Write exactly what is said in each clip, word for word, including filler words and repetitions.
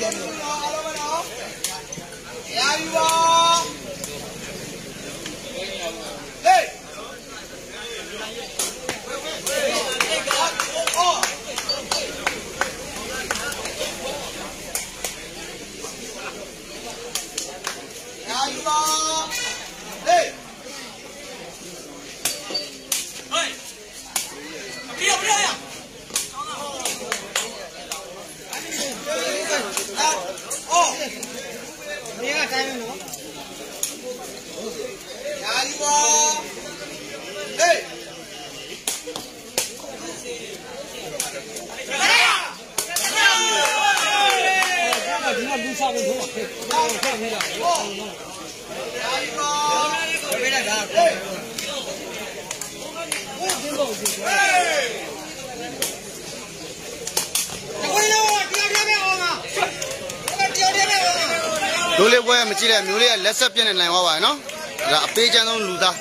Dulu gue yang mencari muli lesap yang lain awal, no? Rapi jangan luda.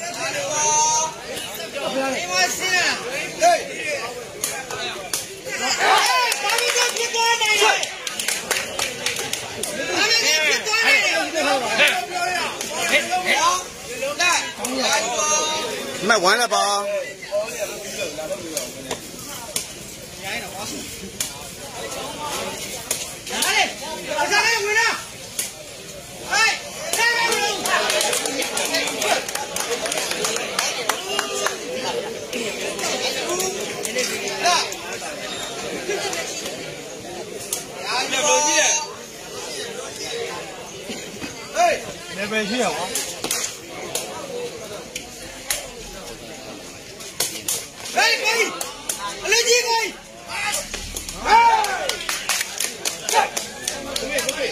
Mai完了吧？ 那边去啊！哎，可以，来几个？哎，对对对，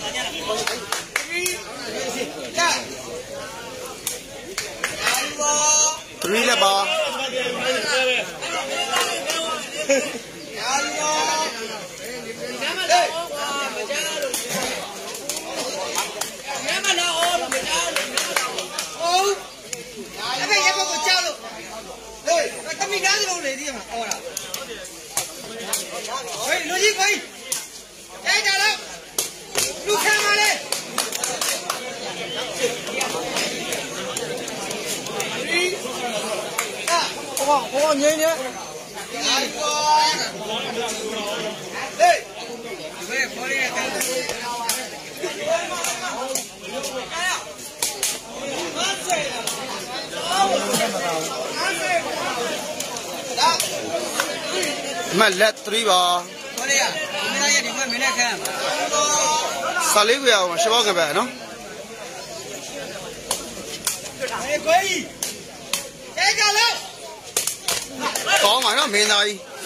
three 了吧？ 喂，罗辑可以，来打了，路看嘛嘞。好吧，好吧，捏一捏。哎，喂，可以的。 买 let three 吧。 可以啊，你那也你们没来看。 啥礼物呀？我们十八个呗，喏。 哎，可以。来打了。 搞完了没拿？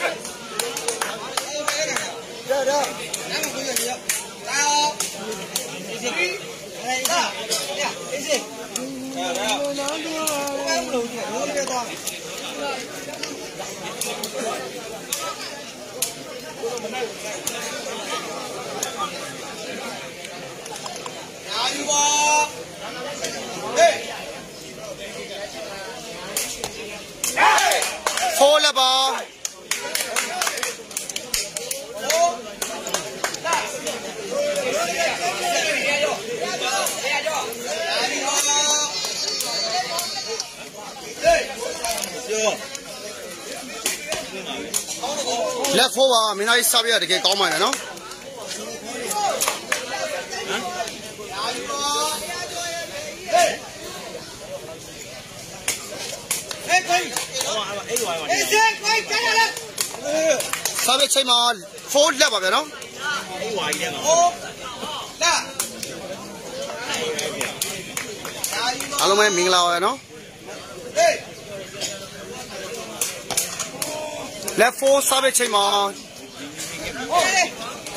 这这，咱们回去去。来哦。来一下，呀，没事。来来。我不楼梯，我这边打。加油吧！哎， 哎，错了吧？来four吧，明天一三月就给搞满了喏。 哎，可以。哎，行，可以，加油了。 三月七嘛 ，four 来吧，别喏。 好，来。 阿龙们明了喏。 哎。 来 four 三月七嘛。 哎。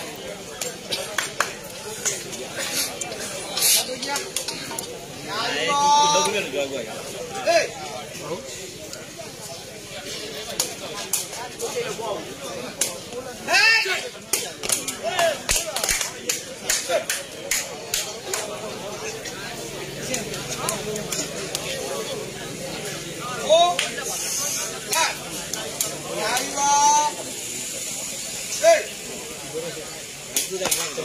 哎。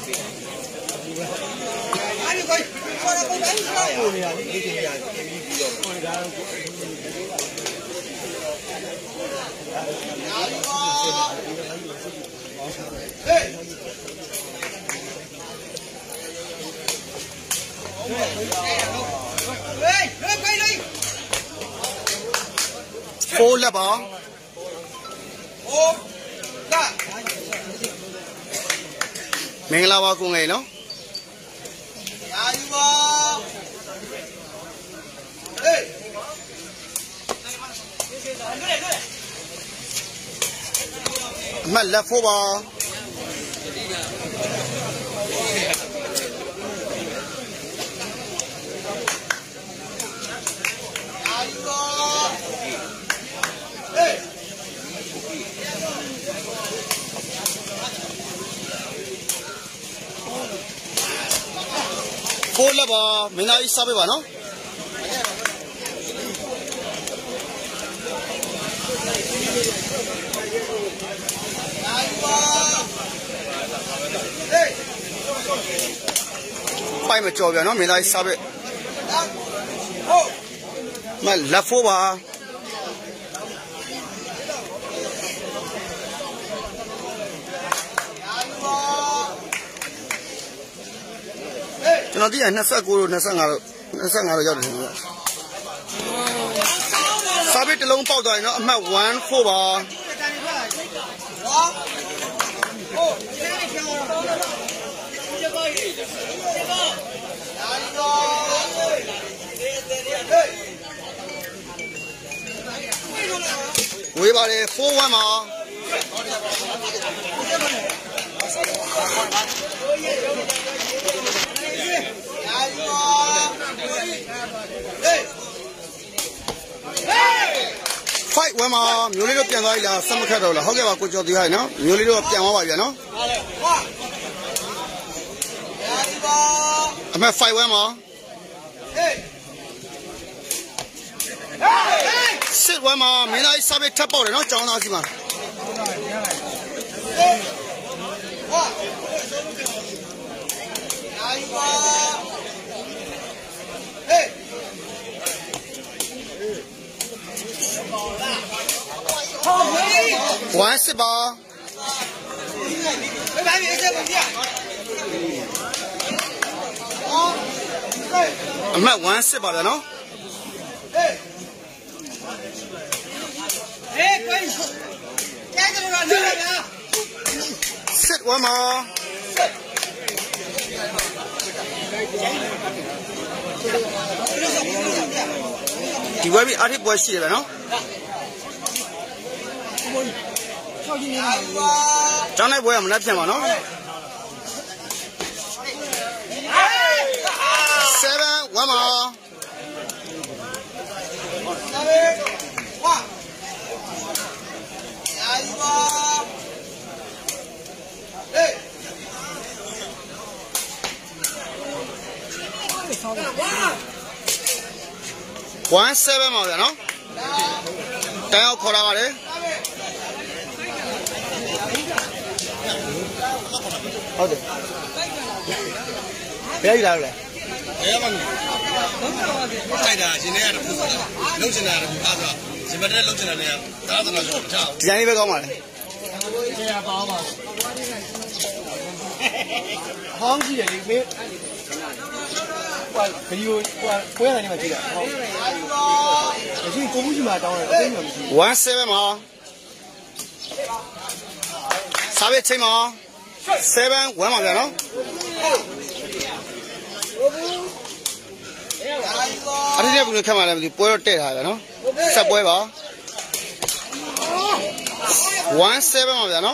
你可以，我来帮你拿过来，你这样，我来拿。哎。哎，来快来。 four 啦吧。 哦，那。 明啦吧，公ấy nó. 加油啊！哎， 乜 left four 吧？ 加油啊！哎。 four 啦吧，明仔一三百吧喏。 加油啊！哎， 拜咪做嘅喏，明仔一三百。 好， 乜 left four 吧？ကျွန်တော်ဒီက29လို့25လို့25လို့ရောက်တယ်ခင်ဗျာစာပေတစ်လုံးပေါက်သွားရင်တော့အမှတ်one fourပါဝေးပါတယ်four oneပါfight ဝမ်းမှာမျိုးလေးတို့ပြန်သွားပြီလားစမခတ်တော့လားဟုတ်ကဲ့ပါကိုကျော်သူရနော်မျိုးလေးတို့ပြန်သွားပါပြန်နော်အမေ fight ဝမ်းမှာစစ်ဝမ်းမှာမင်းသားကြီးစာပေထပ်ပေါက်တယ်နော်ကျောင်းသားစီမှာone十八，阿妹 one十八了喏。sit one more。ဒီဝဲပြီးအားထိပွဲရှိတယ်ဗျနော်ကျောင်းလိုက်ပွဲကမနှက်ပြန်ပါနော်seven one more one seven ပါဗျာနော်တန်းအောင်ခေါ်လာပါတယ်ဟုတ်တယ်ဘယ်ရည်လာလဲဘယ်ရမှာတိုက်တာရှင်နေရတယ်လုံးချင်တာလည်းအားဆိုရှင်မတဲ့လုံးချင်တာလည်းသာသနာ့ဆိုမချဘူးဒီဇိုင်းလေးပဲကောင်းပါလေကျေရပါအောင်ပါဟောင်းကြည့်ရလေမေးဟိုဗီဒီယိုဟိုပွဲရနေမှာကြည့်တာဟုတ်မရှိကိုမှုရှိမှာတောင်းတယ်အသိဉာဏ်မရှိone sevenမှာစားပဲချိန်မှာseven oneမှာဗျာနော်အဲ့ဒီကဘယ်လိုခက်မှလဲမသိပွဲတော့တဲ့ထားဗျာနော်ဆက်ပွဲပါone sevenမှာဗျာနော်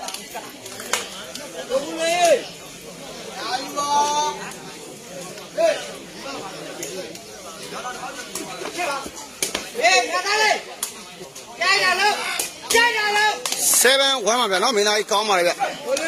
seven oneမှာဗျာနော်မင်းသားကြီးကောင်းပါလေဗျ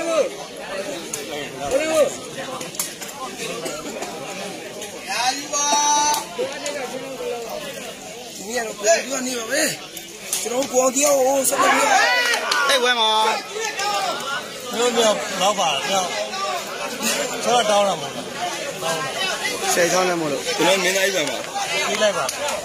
你也不要你了呗，这种光吊哦，什么的。哎，喂嘛。没有没有，老板，没有。 တော့တောင်းတာမဟုတ်ဆယ်ချောင်းလည်းမလို့ကျွန်တော်မင်းသားကြီးပါမှာပြီးလိုက်ပါ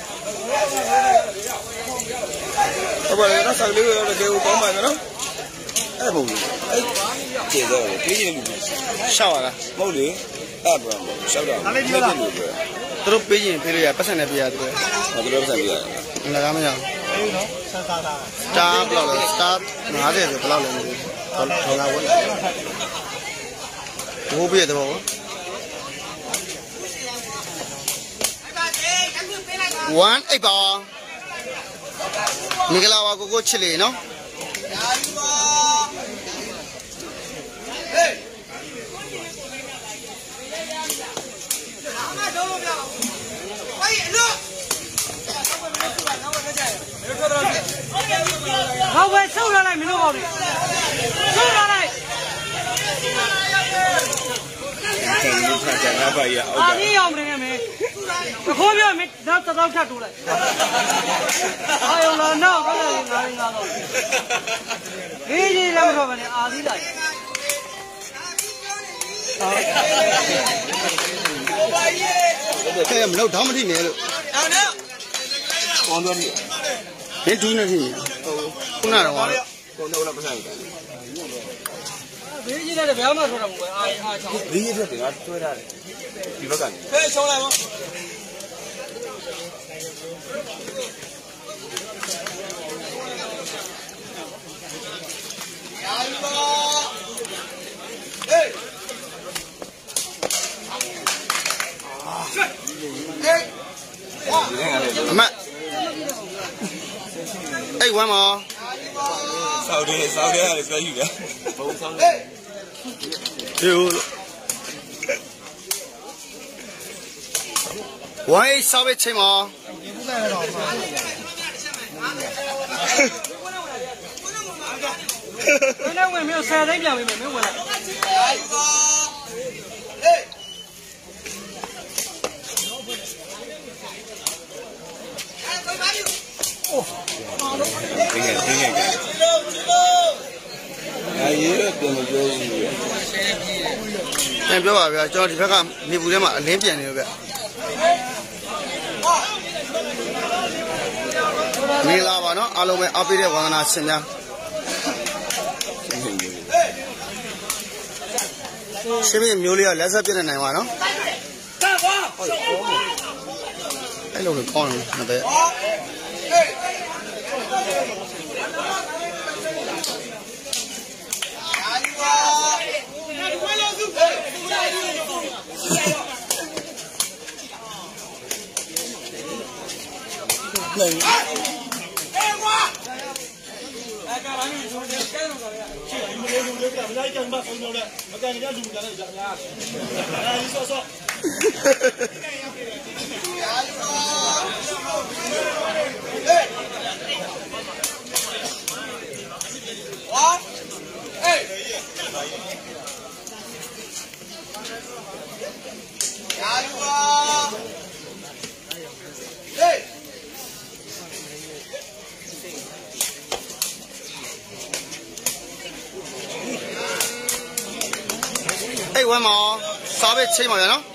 ဟုတ်ပါလေနော်ဆောက်လေးရောတကယ်ကိုကောင်းပါနော်အဲ့မဟုတ်ဘူးအဲ့ကျေတော့ပြေးရင်လူရှောက်ရလားမဟုတ်လေအဲ့ဘာမဟုတ်ရှောက်တာမင်းပြောလို့ပြောသူတို့ပေးရင်ပေးလို့ရပတ်စံနဲ့ပေးရတယ်ဟုတ်သူတို့ပတ်စံပေးရတယ်ငါကမရဘူးနော်စတာတာစတာဘလောက်လဲစတာ၅၀ဆိုဘလောက်လဲမသိဘူးထောင်းထောင်းလာဝင်ဘိုးပြည့်တော့one eightပါမင်္ဂလာပါကိုကိုချစ်လေးနော်ရာယူပါဟေးအမတော့လို့ပြောဝိုင်းအလို့ဟောပဲဆုတ်လာလိုက်မင်းတို့ပေါ့လေဆုတ်လာလိုက်ကျန်လို့ဆက်ကြတာပါရအောက်တာအာဒီအောင်မင်းမယ်ခိုးပြောမင်းတော့တော့ထပ်တိုးလိုက်အာယုံလာတော့ဘာလဲငါးငါးတော့ဒီကြီးလည်းမတော့ပါနဲ့အာဒီလိုက်ခဲမလို့တော့မထိနဲ့လို့အောင်တော့ကောင်းတော့ဒီဘယ်ဒူးနေထိဟုတ်ခုနတော့ကောင်းတော့လားပတ်စံဘေးကြီးလည်းဘယ်မှဆိုတော့မဟုတ်ဘူးအာအားချောင်းဘေးကြီးတဲ့ကတွဲထားတယ်ဒီဘက်ကနေခဲချောင်းလိုက်ပါရာယူပါဟေးအမအဲ့ဝမ်းမဆောက်တယ်ဆောက်တယ်ရတယ်ဆွဲယူတယ်ဘုံဆောက်တယ်ဒီဝိုင်းဆောက်ပဲချိန်မဘယ်နဲ့ဝင်မျိုးဆယ်သိန်းပြန်ပြီမင်းဝင်လိုက်ဒီငယ်ဒီငယ်ကအေးပြန်မပြောဘူးပြန်ပြောပါဗျာကျွန်တော်ဒီဘက်ကနေပူထဲမှာအလင်းပြန်နေလို့ဗျမင်္ဂလာပါနော်အားလုံးပဲအားပေးတဲ့ဝန္ဒနာရှင်များရှင်ပြမျိုးလေးကလက်ဆက်ပြနေနိုင်ပါနော်အဲ့လိုကိုကောင်းတယ်မတဲ့နေအဲ့ကလာနေကျွန်တော်ကျဲတော့ကြရရှိတယ်ဒီလိုလိုလေးကမလိုက်ကြမ်းပါဆုံးတော့လေမကန်ကြလူကြတယ်ကြာများအဲဒီဆော့ဆော့အဲ့ဝမ်းမစားပဲချိန်ပါရနော်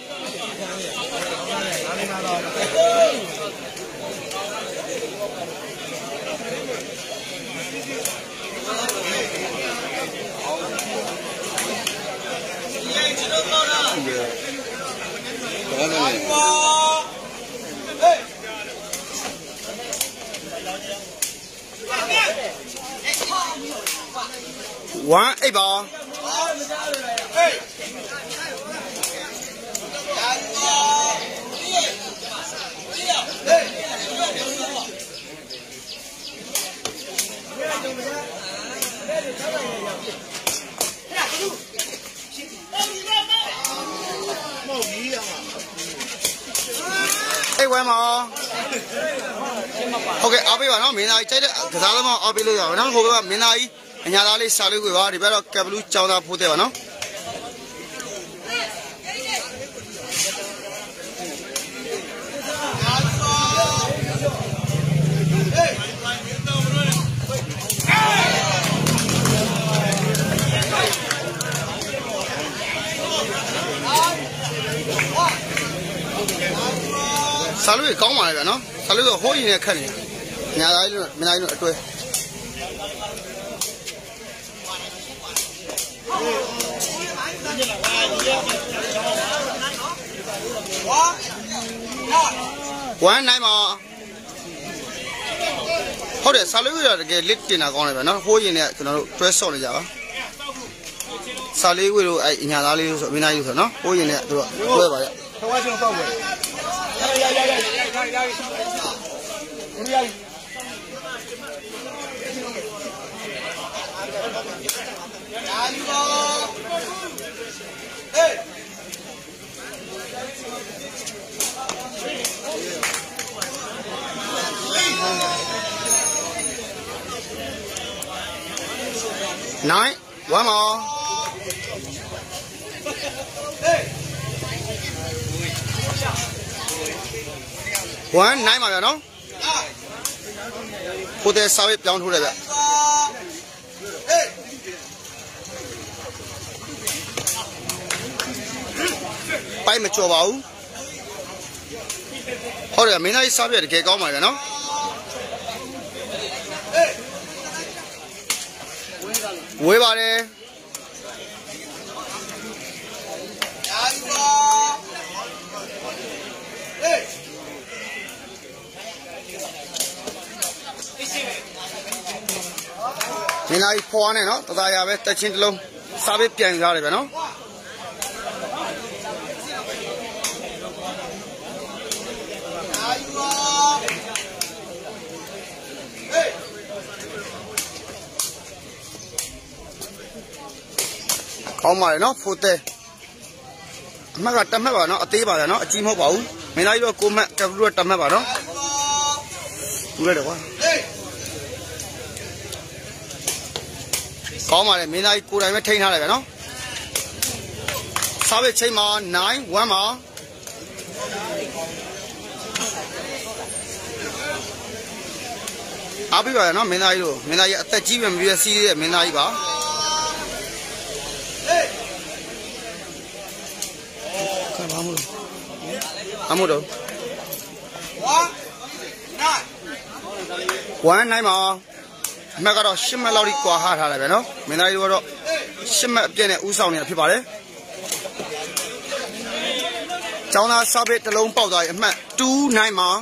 one eightပါအဲ့ဝမ်းမဟုတ်ကဲ့အားပေးပါနော်မင်းသားကြီးကြိုက်တဲ့ကစားသမားအားပေးလို့ရအောင်နော်ဟိုဘက်ကမင်းသားကြီးအညာသားလေးစားလေးကိုပါဒီဘက်တော့ကက်ဘလူးကြောင်းသားဖိုးတဲ့ပါနော်စားလို့ကောင်းပါလေဗျာနော်စားလို့ဟိုးရင်နဲ့ခက်နေညာသားကြီးတို့မင်းသားကြီးတို့အတွဲဝမ်းနိုင်မှာဟုတ်တယ်စားလို့ရတကယ်လစ်တင်တာကောင်းတယ်ဗျာနော်ဟိုးရင်နဲ့ကျွန်တော်တို့တွဲဆော့နေကြပါစားလေးဝေးလို့အဲ့ညာသားလေးဆိုမင်းသားကြီးဆိုနော်ဟိုးရင်နဲ့တို့တွဲပါရထဝါချုံပေါ့ကွယ်ရရရရရရရရရ nine one more one nine ပါဗျာနော်ကိုတဲ့စာဝေးပြောင်းထိုးတယ်ဗျပိုက်မကြော်ပါဘူးဟုတ်တယ်မင်းသားကြီးစားပြတကယ်ကောင်းပါဗျာနော်ဝေးပါတယ်မင်းသားကြီးဖွာနဲ့နော်တသားရပဲတက်ချင်းတစ်လုံးစားပေးပြန်ကြရတယ်ဗျာနော်ကောင်းပါလေနော်ဖိုတဲအမှတ်ကတမှတ်ပါနော်အသေးပါဗျာနော်အကြီးမဟုတ်ပါဘူးမင်းသားကြီးတော့ကိုမှတ်ကပ်လို့တမှတ်ပါနော်ဘူးလိုက်တော့ကွာကောင်းပါလေမင်းသားကြီးကိုယ်တိုင်ပဲထိန်းထားတယ်ဗျာနော်စားပဲချိန်မှာnine oneမှာအားပေးပါရနော်မင်းသားကြီးတို့မင်းသားကြီးအသက်ကြီးပဲမပြည့်စည်တဲ့မင်းသားကြီးပါကဘာမို့အမို့တော့one nineမှာအမှတ်ကတော့ရှစ်မှတ်လောက်ထိကွာဟာထားတယ်ဗျာနော်မင်းသားကြီးတို့ကတော့ရှစ်မှတ်အပြည့်နဲ့ဥဆောင်နေတာဖြစ်ပါတယ်ကျောင်းသားစားပေးတစ်လုံးပေါက်သွားပြီအမှတ်two nineမှာ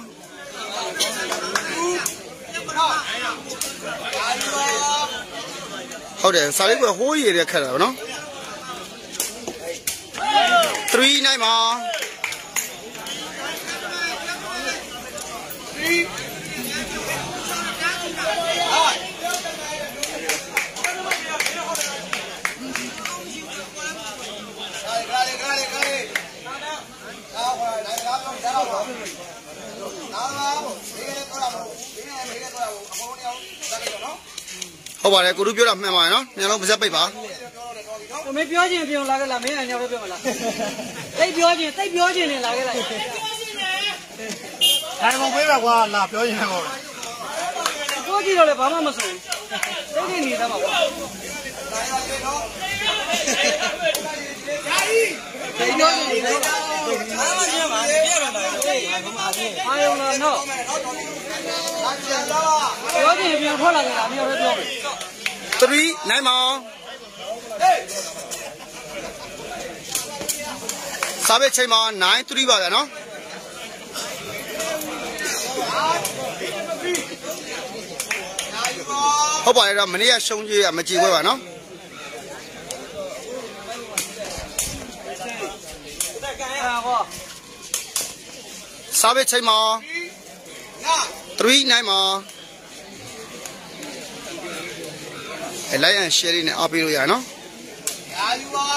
ဟုတ်တယ်စားလေးကဟိုးရည်ရခက်တာဗျာနော်three nineမှာဟုတ်ပါတယ်ကိုတို့ပြောတာမှန်ပါတယ်နော်ညလုံးပါစက်ပိတ်ပါမင်းပြောချင်းပြောလာခဲ့လားမင်းအညာပဲပြောမလားတိတ်ပြောချင်းတိတ်ပြောချင်းနေလာခဲ့လားထိုင်ကုန်ပေးပါကွာလာပြောရင်လည်းပေါ့ပြောကြည့်တော့လည်းဘာမှမဆိုတိတ်နေနေသားမှာပေါ့တိတ်ပြောချင်းနေတယ်ဘာမှမပြောပါဘူးပြရမှာပါအာယုံတော့နော်ပြောချင်းပြောထွက်လာခဲ့လားမျိုးပဲပြောမယ် three nineမှာစားပဲချိန်မှာnine threeပါဗျာနော်ဟုတ်ပါရဲ့တော့မနေ့ကရှုံးကြီးကမကြည့်ပွဲပါနော်စားပဲချိန်မှာthree nineမှာအလိုက်အန်ရှယ်ရီနဲ့အားပေးလို့ရနော်ရာယူပါ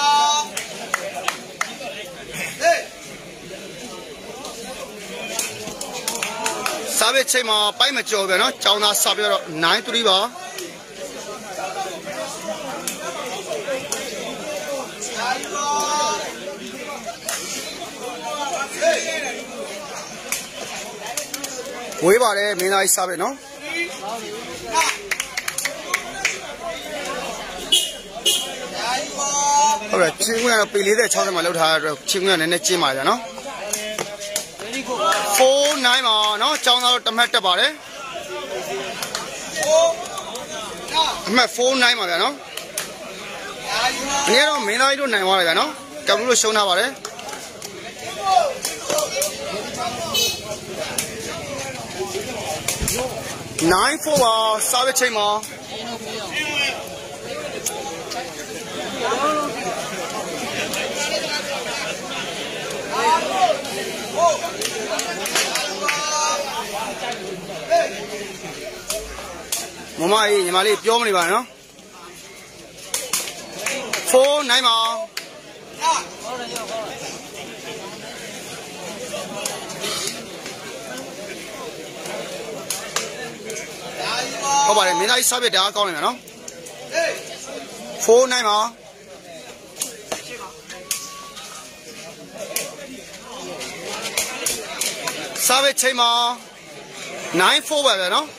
ဟေးစားပဲချိန်မှာပိုက်မကြော်ပြန်နော်ကျောင်းသားစားပြတော့nine threeပါဝေးပါတယ်မင်းသားကြီးစားပဲနော်ဟုတ်ကဲ့ချင်းဝင်ကတော့ပေလေးတဲ့sixtyမှာလောက်ထားတဲ့အတွက်ချင်းဝင်ကနည်းနည်းကျင်းပါကြနော် Very four nine မှာနော်ကျောင်းသားတို့တမတ်တက်ပါတယ်အမှတ်four nineပါဗျာနော်အနည်းတော့မင်းသားကြီးတို့နိုင်သွားတယ်ဗျာနော်ကပ်ဘူးလို့ရှုံးထားပါတယ်nine four ပါစားတဲ့ချိန်မှာမမကြီးညီမလေးပြောမနေပါနဲ့နော်four nine ပါဟုတ်ပါတယ်မင်းသားကြီးစားပြတာကောင်းနေမှာနော်four nine ပါစားပြချိန်မှာnine fourပါဗျာနော်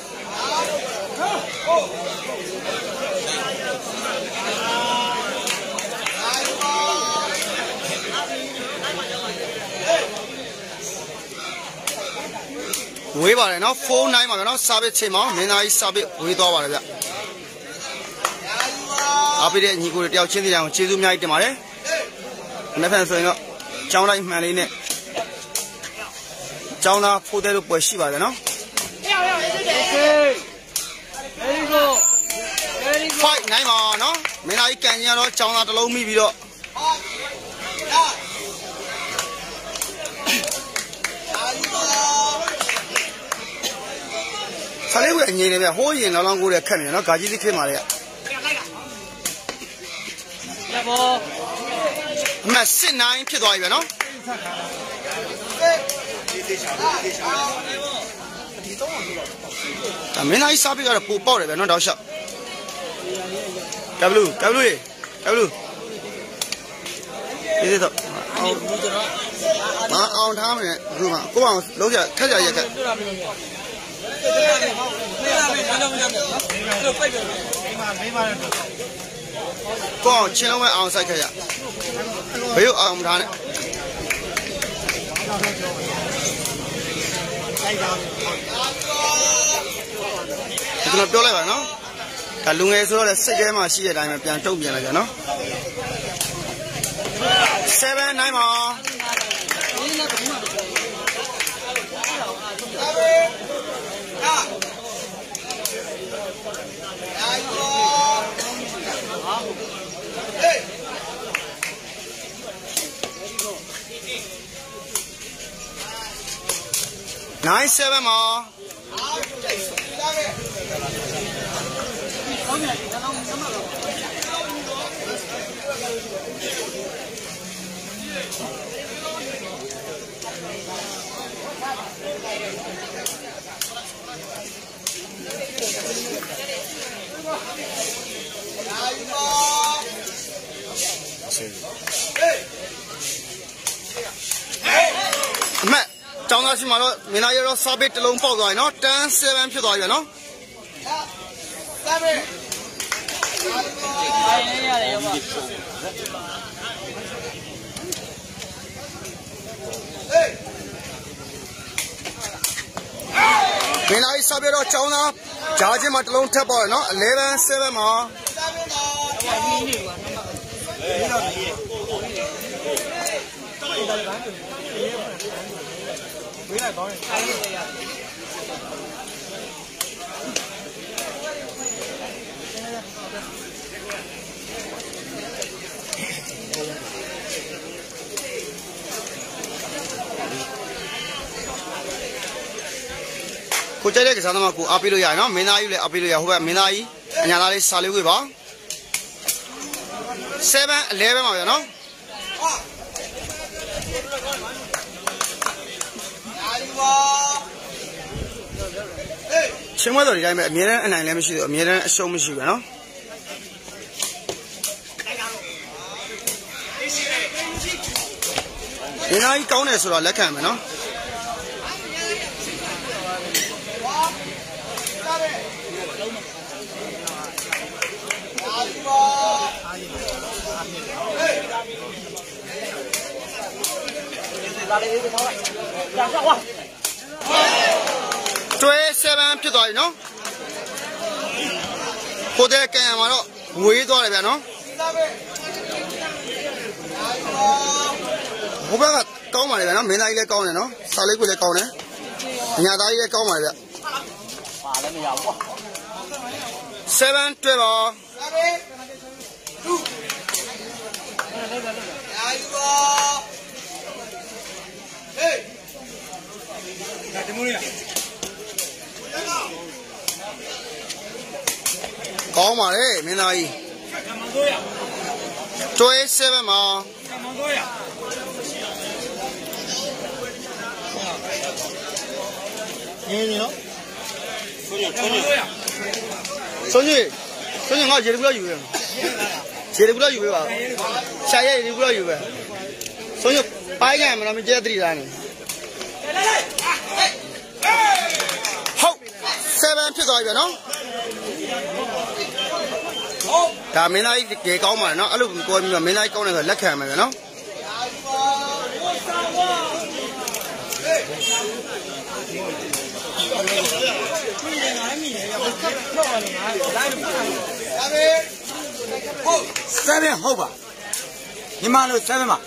ဝေးပါတယ်နော်four nineပါဗျာနော်စားပြချိန်မှာမင်းသားကြီးစားပြဝေးသွားပါတယ်ဗျအားပေးတဲ့ညီကိုတွေတယောက်ချင်းစီတိုင်းကိုကျေးဇူးအများကြီးတင်ပါတယ်နှစ်ဖက်ဆိုရင်တော့ကျောင်းတိုင်းမှန်လေးနဲ့ကျောင်းသားဖိုးတဲ့လို့ပွဲရှိပါတယ်နော်five nine ပါနော်မင်းသားကြီးကန်ကြီးကတော့ကျောင်းသားတစ်လုံးမိပြီးတော့ဆလေးကအငြိမ်နေဗျဟိုးရင်လောင်းလောင်းကိုတဲ့ခက်နေနော်ဂါကြီးစီခေမာလေးကအမှတ်six nineဖြစ်သွားပြီဗျနော်ဒါမင်းသားကြီးစားပြီးတော့ပူပေါက်တယ်ဗျနော်တောက်လျှောက်ကဘလူးကဘလူးကဘလူးဒီတော့မအောင်ထားမယ်ဒီမှာကိုအောင်လုံးကြခက်ကြရက်ခက်ကိုအောင်ချင်းလုံးမဲ့အောင်ဆိုင်ခက်ရဘယ်အောင်ထားနဲ့ကျွန်တော်ပြောလိုက်ပါနော်ဒါလူငယ်ဆိုတော့လည်းစိတ်ထဲမှာရှိတဲ့အတိုင်းပဲပြန်တုံ့ပြန်လိုက်ကြနော်seven nine ပါnine seven မှာအမကျောင်းသားရှိမှာတော့မင်းသားရတော့စားပေးတစ်လုံးပေါက်သွားပြီနော်ten sevenဖြစ်သွားပြီနော်စားပေးရတယ်ရောပါမင်းသားကြီးစားပေးတော့ကျောင်းသားဂျားချင်းမှာတစ်လုံးထပ်ပေါက်ရနော်eleven sevenမှာဝေးလိုက်ကောင်းတယ်ဆိုင်ရရကိုကြိုက်တဲ့ကစားသမားကိုအားပေးလို့ရရနော်မင်းသားကြီးလည်းအားပေးလို့ရဟိုဘက်မင်းသားကြီးအညာသားလေးစားလေးဝေးပါseven elevenပါဗျာနော်ချင်းမတော်ဒီတိုင်းပဲအမြဲတမ်းအနိုင်လည်းမရှိဘူးအမြဲတမ်းအရှုံးမရှိဘူးနော်ဒီနာကြီးကောင်းတယ်ဆိုတော့လက်ခံမယ်နော်လာလေဒီထောက်လိုက်တွဲsevenဖြစ်သွားပြီနော်ကိုတဲ့ကံမှာတော့ဝေးသွားတယ်ဗျာနော်ဘုဘကကောင်းပါလေဗျာနော်မင်းသားကြီးလည်းကောင်းတယ်နော်စာလေးကိုလည်းကောင်းတယ်အညာသားကြီးလည်းကောင်းပါလေဗျပါလည်းမရဘူးsevenတွဲပါကောင်းပါလေမင်းသားကြီးတွဲsevenမှာရင်းနေနော်ဆုံးရဆုံးရဆုံးရဆုံးရငါရေတကူလာယူရရေတကူလာယူပေးပါရှာရဲရေတကူလာယူပဲဆုံးရပိုင်းကံမလားမကျဲသတိတိုင်းနေဟုတ်sevenဖြစ်သွားပြီဗျာနော်ဒါမင်းသားကြီးကြေကောင်းပါလေနော်အဲ့လိုကိုပြီးတော့မင်းသားကြီးကောင်းတယ်ဆိုလက်ခံမယ်ဗျာနော် sevenဟုတ်ပါညီမလို့sevenပါ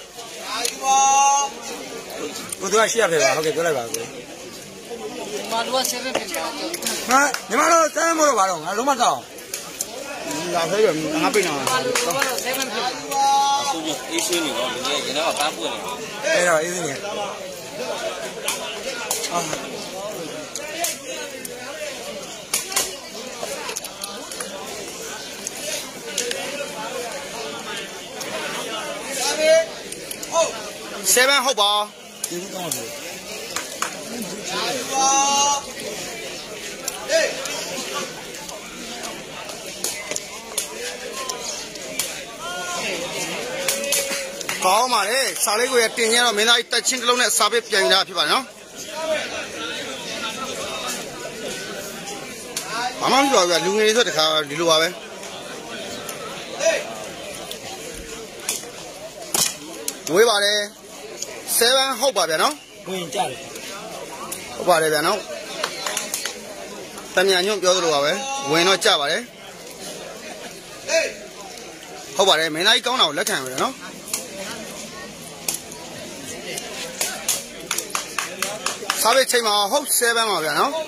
ကိုသူကရှိရဖြစ်ပါဟုတ်ကဲ့ပြောလိုက်ပါကိုညီမတို့ကsevenဖြစ်ပါဟာညီမတို့sevenမို့တော့ပါတော့ငါလုံးမတောင်းလာဖဲရငါပိတ်နေပါ sevenဖြစ်အခုကြီးအေးရှင်းနေတော့ဒီနေ့ကျွန်တော်ကပန်းပွင့်နေအဲ့တော့အေးစင်းနေအာ sevenဟုတ်ပါဒီကောင်းတယ်ကောင်းပါလေစာလေးကိုရတင်ရတော့မင်းသားကြီးတက်ချင်းတစ်လုံးနဲ့စာပေးပြန်လာဖြစ်ပါနော်ဘာမှမပြောဘူးလူငယ်တွေဆိုတခါဒီလိုပါပဲဝေးပါတယ်sevenဟုတ်ပါဗျာနော်ဝင်ကြတယ်ဟုတ်ပါတယ်ဗျာနော်တမြန်ညွန့်ပြောသလိုပါပဲဝင်တော့ကြပါတယ်ဟုတ်ပါတယ်မင်းသားကြီးကောင်းတာကိုလက်ခံရတယ်နော်စာပေချိန်မှာဟုတ်sevenပါဗျာနော်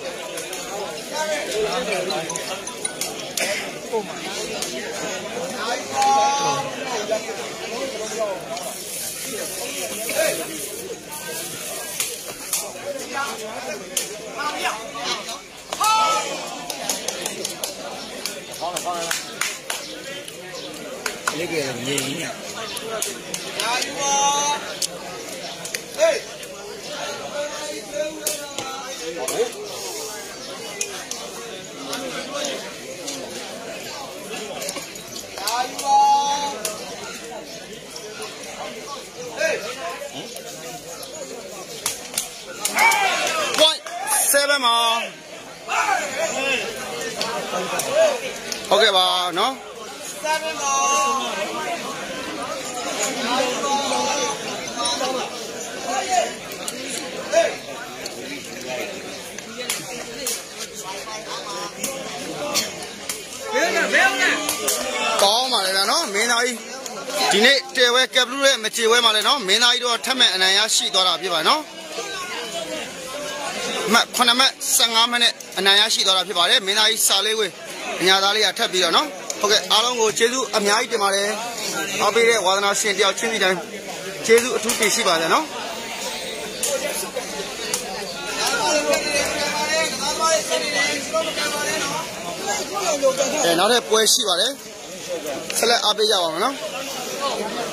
လေးကလည်းငြိမ်နေတယ်အာယူပါဟေး sevenမှာဟုတ်ကဲ့ပါနော် sevenပါကောင်းပါလေဗျာနော်မင်းသားကြီးဒီနေ့တဲဝဲကပ်ဘလူးရဲ့မကြေဝဲမှာလေနော်မင်းသားကြီးတော့ထက်မဲ့အနံ့ရရှိသွားတာဖြစ်ပါနော်မတ်ခုနမတ်fifteenမိနစ်အနံ့ရရှိသွားတာဖြစ်ပါတယ်မင်းသားကြီးစာလေးဝေးအညာသားလေးကထပ်ပြီးတော့နော်ဟုတ်ကဲ့အားလုံးကိုကျေးဇူးအများကြီးတင်ပါတယ်အားပေးတဲ့ဝါသနာရှင်တယောက်ချင်းစီတိုင်းကျေးဇူးအထူးတင်ရှိပါတယ်နော်အဲနောက်ထပ်ပွဲရှိပါတယ်ဆက်လက်အားပေးကြပါမယ်နော်